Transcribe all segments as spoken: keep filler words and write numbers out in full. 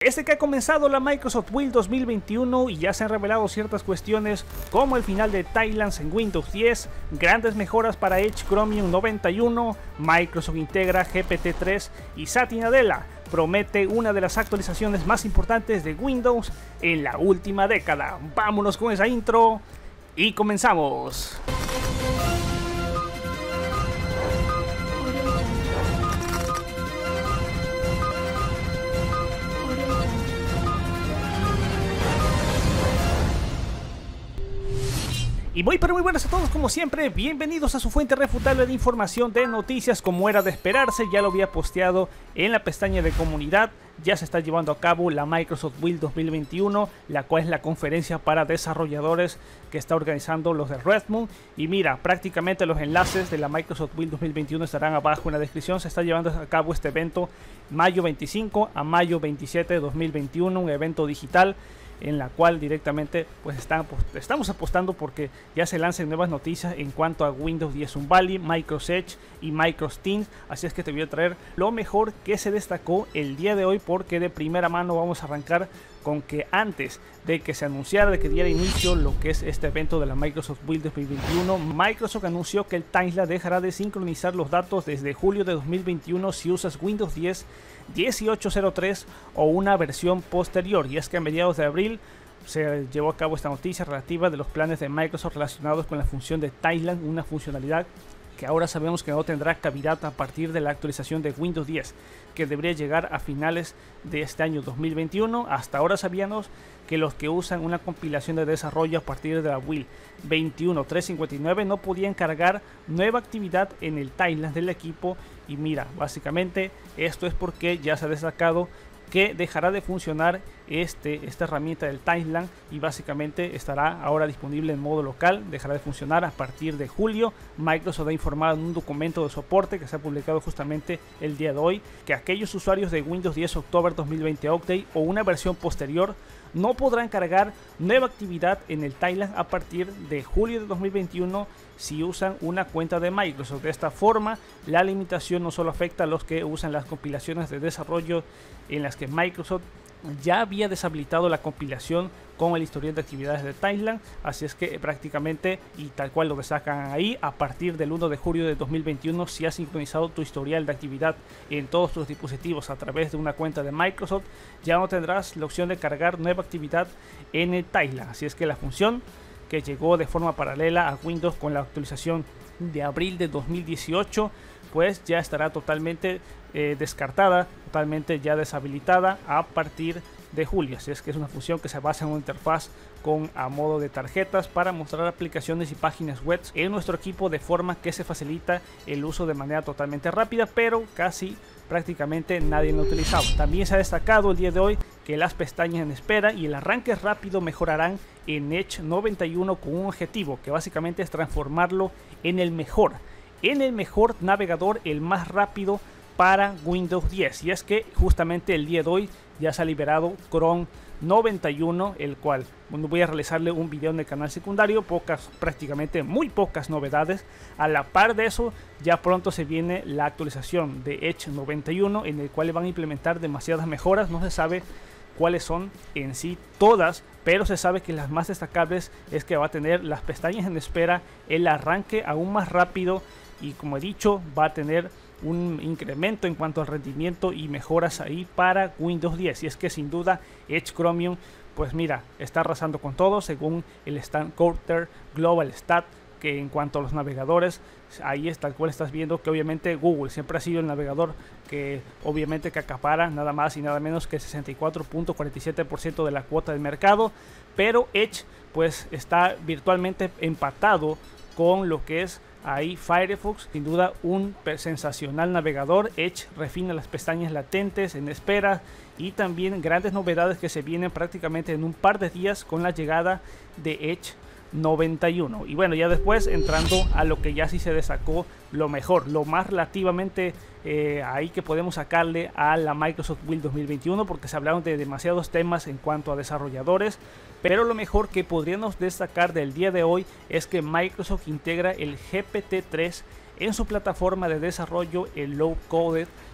Este que ha comenzado la Microsoft Build dos mil veintiuno y ya se han revelado ciertas cuestiones como el final de Tidelands en Windows diez, grandes mejoras para Edge Chromium noventa y uno, Microsoft integra G P T tres y Satya Nadella promete una de las actualizaciones más importantes de Windows en la última década. Vámonos con esa intro y comenzamos. Y muy pero muy buenas a todos como siempre, bienvenidos a su fuente refutable de información de noticias. Como era de esperarse, ya lo había posteado en la pestaña de comunidad. Ya se está llevando a cabo la Microsoft Build dos mil veintiuno, la cual es la conferencia para desarrolladores que está organizando los de Redmond. Y mira, prácticamente los enlaces de la Microsoft Build dos mil veintiuno estarán abajo en la descripción. Se está llevando a cabo este evento mayo veinticinco a mayo veintisiete de dos mil veintiuno, un evento digital en la cual directamente pues están, estamos apostando porque ya se lancen nuevas noticias en cuanto a Windows diez Unvalley, Microsoft Edge y Microsoft Teams. Así es que te voy a traer lo mejor que se destacó el día de hoy, porque de primera mano vamos a arrancar con que antes de que se anunciara, de que diera inicio lo que es este evento de la Microsoft Build dos mil veintiuno, Microsoft anunció que el Tidelands dejará de sincronizar los datos desde julio de dos mil veintiuno si usas Windows diez dieciocho cero tres o una versión posterior. Y es que a mediados de abril se llevó a cabo esta noticia relativa de los planes de Microsoft relacionados con la función de Tidelands, una funcionalidad que ahora sabemos que no tendrá cavidad a partir de la actualización de Windows diez, que debería llegar a finales de este año dos mil veintiuno. Hasta ahora sabíamos que los que usan una compilación de desarrollo a partir de la Build veintiuno punto trescientos cincuenta y nueve no podían cargar nueva actividad en el Tidelands del equipo. Y mira, básicamente esto es porque ya se ha destacado que dejará de funcionar este, esta herramienta del Tidelands y básicamente estará ahora disponible en modo local. Dejará de funcionar a partir de julio. Microsoft ha informado en un documento de soporte que se ha publicado justamente el día de hoy que aquellos usuarios de Windows diez October dos mil veinte Update o una versión posterior no podrán cargar nueva actividad en el Tidelands a partir de julio de dos mil veintiuno si usan una cuenta de Microsoft. De esta forma, la limitación no solo afecta a los que usan las compilaciones de desarrollo en las que Microsoft ya había deshabilitado la compilación con el historial de actividades de Tidelands. Así es que prácticamente, y tal cual lo destacan ahí, a partir del uno de julio de dos mil veintiuno, si has sincronizado tu historial de actividad en todos tus dispositivos a través de una cuenta de Microsoft, ya no tendrás la opción de cargar nueva actividad en el Tidelands. Así es que la función que llegó de forma paralela a Windows con la actualización de abril de dos mil dieciocho, pues ya estará totalmente eh, descartada, totalmente ya deshabilitada a partir de julio. Así es que es una función que se basa en una interfaz con a modo de tarjetas para mostrar aplicaciones y páginas web en nuestro equipo, de forma que se facilita el uso de manera totalmente rápida, pero casi prácticamente nadie lo ha utilizado. También se ha destacado el día de hoy que las pestañas en espera y el arranque rápido mejorarán en Edge noventa y uno con un objetivo que básicamente es transformarlo en el mejor en el mejor navegador, el más rápido para Windows diez. Y es que justamente el día de hoy ya se ha liberado Chrome noventa y uno, el cual bueno, voy a realizarle un video en el canal secundario. Pocas, prácticamente muy pocas novedades. A la par de eso, ya pronto se viene la actualización de Edge noventa y uno, en el cual van a implementar demasiadas mejoras. No se sabe cuáles son en sí todas, pero se sabe que las más destacables es que va a tener las pestañas en espera, el arranque aún más rápido, y como he dicho, va a tener un incremento en cuanto al rendimiento y mejoras ahí para Windows diez. Y es que sin duda Edge Chromium, pues mira, está arrasando con todo según el Stan Coulter Global Stat, que en cuanto a los navegadores, ahí es tal cual estás viendo que obviamente Google siempre ha sido el navegador que obviamente que acapara nada más y nada menos que el sesenta y cuatro punto cuarenta y siete por ciento de la cuota del mercado, pero Edge pues está virtualmente empatado con lo que es ahí Firefox. Sin duda un sensacional navegador. Edge refina las pestañas latentes en espera y también grandes novedades que se vienen prácticamente en un par de días con la llegada de Edge noventa y uno. Y bueno, ya después entrando a lo que ya sí se destacó lo mejor, lo más relativamente eh, ahí que podemos sacarle a la Microsoft Build dos mil veintiuno, porque se hablaron de demasiados temas en cuanto a desarrolladores, pero lo mejor que podríamos destacar del día de hoy es que Microsoft integra el G P T tres en su plataforma de desarrollo, el Low Coded,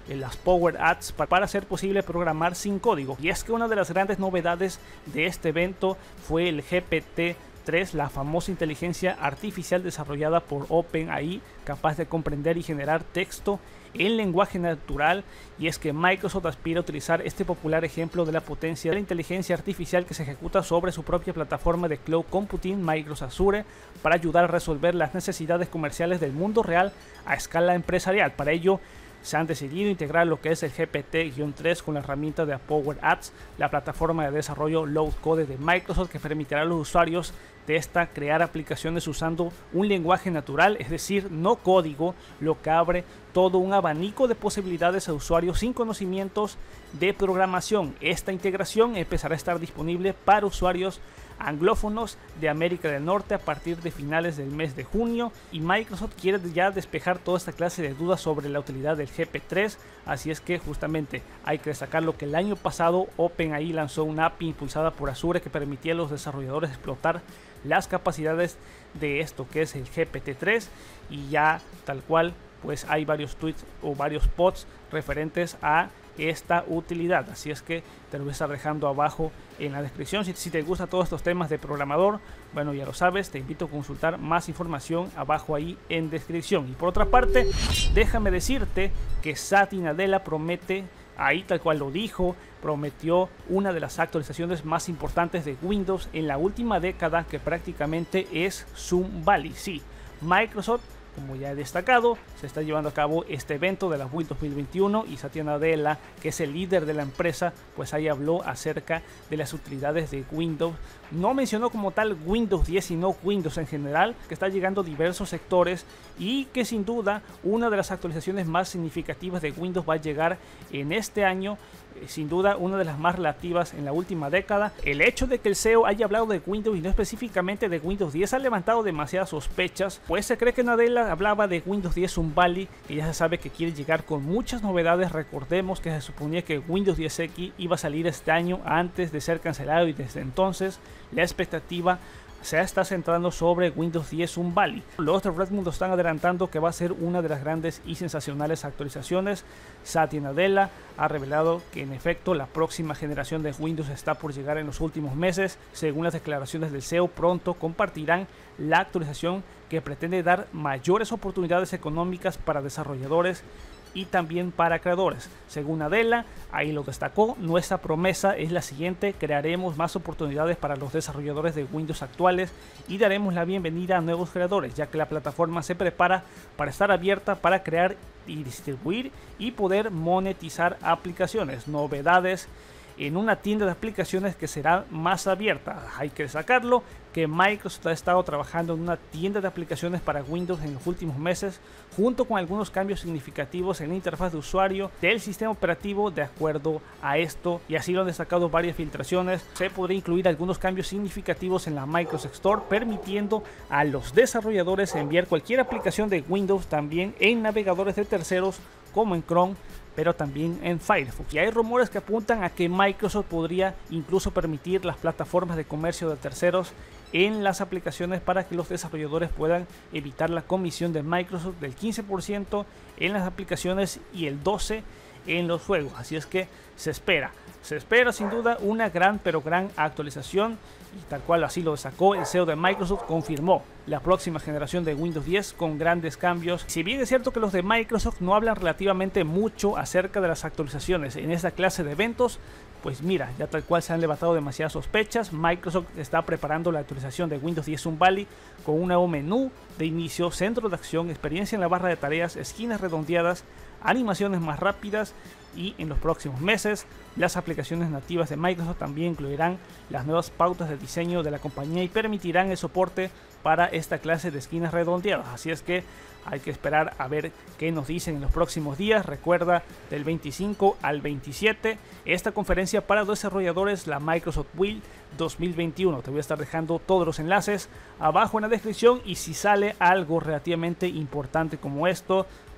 eh, las Power Ads para hacer posible programar sin código. Y es que una de las grandes novedades de este evento fue el G P T tres, la famosa inteligencia artificial desarrollada por OpenAI, capaz de comprender y generar texto en lenguaje natural. Y es que Microsoft aspira a utilizar este popular ejemplo de la potencia de la inteligencia artificial que se ejecuta sobre su propia plataforma de cloud computing Microsoft Azure para ayudar a resolver las necesidades comerciales del mundo real a escala empresarial. Para ello se han decidido integrar lo que es el G P T tres con la herramienta de Power Apps, la plataforma de desarrollo low code de Microsoft, que permitirá a los usuarios de esta crear aplicaciones usando un lenguaje natural, es decir, no código, lo que abre todo un abanico de posibilidades a usuarios sin conocimientos de programación. Esta integración empezará a estar disponible para usuarios anglófonos de América del Norte a partir de finales del mes de junio, y Microsoft quiere ya despejar toda esta clase de dudas sobre la utilidad del G P T tres. Así es que justamente hay que destacar lo que el año pasado OpenAI lanzó una A P I impulsada por Azure que permitía a los desarrolladores explotar las capacidades de esto que es el G P T tres, y ya tal cual pues hay varios tweets o varios posts referentes a esta utilidad. Así es que te lo voy a estar dejando abajo en la descripción. Si, si te gustan todos estos temas de programador, bueno, ya lo sabes, te invito a consultar más información abajo ahí en descripción. Y por otra parte, déjame decirte que Satya Nadella promete, ahí tal cual lo dijo, prometió una de las actualizaciones más importantes de Windows en la última década, que prácticamente es Sun Valley. Sí, Microsoft, como ya he destacado, se está llevando a cabo este evento de la Build dos mil veintiuno, y Satya Nadella, que es el líder de la empresa, pues ahí habló acerca de las utilidades de Windows. No mencionó como tal Windows diez, sino Windows en general, que está llegando a diversos sectores, y que sin duda una de las actualizaciones más significativas de Windows va a llegar en este año, sin duda una de las más relativas en la última década. El hecho de que el C E O haya hablado de Windows y no específicamente de Windows diez ha levantado demasiadas sospechas, pues se cree que Nadella hablaba de Windows diez Sun Valley, que ya se sabe que quiere llegar con muchas novedades. Recordemos que se suponía que Windows diez X iba a salir este año antes de ser cancelado, y desde entonces la expectativa se está centrando sobre Windows diez Sun Valley. Los de Redmond están adelantando que va a ser una de las grandes y sensacionales actualizaciones. Satya Nadella ha revelado que en efecto la próxima generación de Windows está por llegar en los últimos meses. Según las declaraciones del C E O, pronto compartirán la actualización que pretende dar mayores oportunidades económicas para desarrolladores y también para creadores. Según Nadella, ahí lo destacó, nuestra promesa es la siguiente: crearemos más oportunidades para los desarrolladores de Windows actuales y daremos la bienvenida a nuevos creadores, ya que la plataforma se prepara para estar abierta para crear y distribuir y poder monetizar aplicaciones. Novedades en una tienda de aplicaciones que será más abierta. Hay que destacarlo que Microsoft ha estado trabajando en una tienda de aplicaciones para Windows en los últimos meses, junto con algunos cambios significativos en la interfaz de usuario del sistema operativo. De acuerdo a esto, y así lo han destacado varias filtraciones, se podría incluir algunos cambios significativos en la Microsoft Store, permitiendo a los desarrolladores enviar cualquier aplicación de Windows también en navegadores de terceros como en Chrome, pero también en Firefox. Y hay rumores que apuntan a que Microsoft podría incluso permitir las plataformas de comercio de terceros en las aplicaciones para que los desarrolladores puedan evitar la comisión de Microsoft del quince por ciento en las aplicaciones y el doce por ciento en los juegos. Así es que se espera, se espera sin duda una gran pero gran actualización, y tal cual así lo sacó el C E O de Microsoft, confirmó la próxima generación de Windows diez con grandes cambios. Si bien es cierto que los de Microsoft no hablan relativamente mucho acerca de las actualizaciones en esta clase de eventos, pues mira, ya tal cual se han levantado demasiadas sospechas. Microsoft está preparando la actualización de Windows diez Sun Valley con un nuevo menú de inicio, centro de acción, experiencia en la barra de tareas, esquinas redondeadas, animaciones más rápidas, y en los próximos meses las aplicaciones nativas de Microsoft también incluirán las nuevas pautas de diseño de la compañía y permitirán el soporte para esta clase de esquinas redondeadas. Así es que hay que esperar a ver qué nos dicen en los próximos días. Recuerda, del veinticinco al veintisiete, esta conferencia para desarrolladores, la Microsoft Build dos mil veintiuno. Te voy a estar dejando todos los enlaces abajo en la descripción, y si sale algo relativamente importante como esto,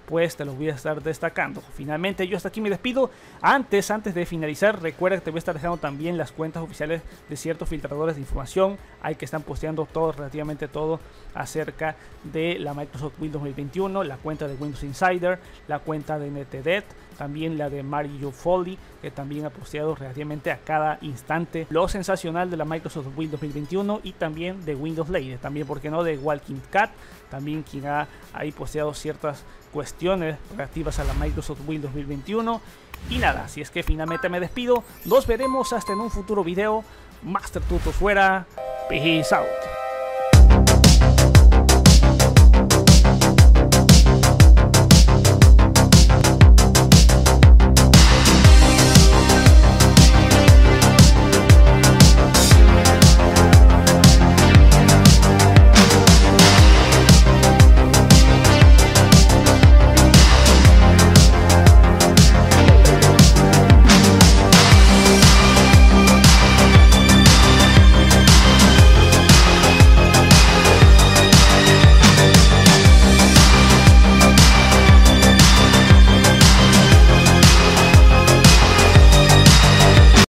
pues te los voy a estar destacando. Finalmente yo hasta aquí me despido. Antes, antes de finalizar, recuerda que te voy a estar dejando también las cuentas oficiales de ciertos filtradores de información. Hay que están posteando todo, relativamente todo acerca de la Microsoft Windows dos mil veintiuno, la cuenta de Windows Insider, la cuenta de NetEdet, también la de Mario Foley, que también ha posteado relativamente a cada instante lo sensacional de la Microsoft Windows dos mil veintiuno, y también de Windows Lane, también porque no de Walking Cat, también quien ha ahí posteado ciertas cuestiones relativas a la Microsoft Windows dos mil veintiuno. Y nada, si es que finalmente me despido, nos veremos hasta en un futuro video. Master Tuto fuera, peace out.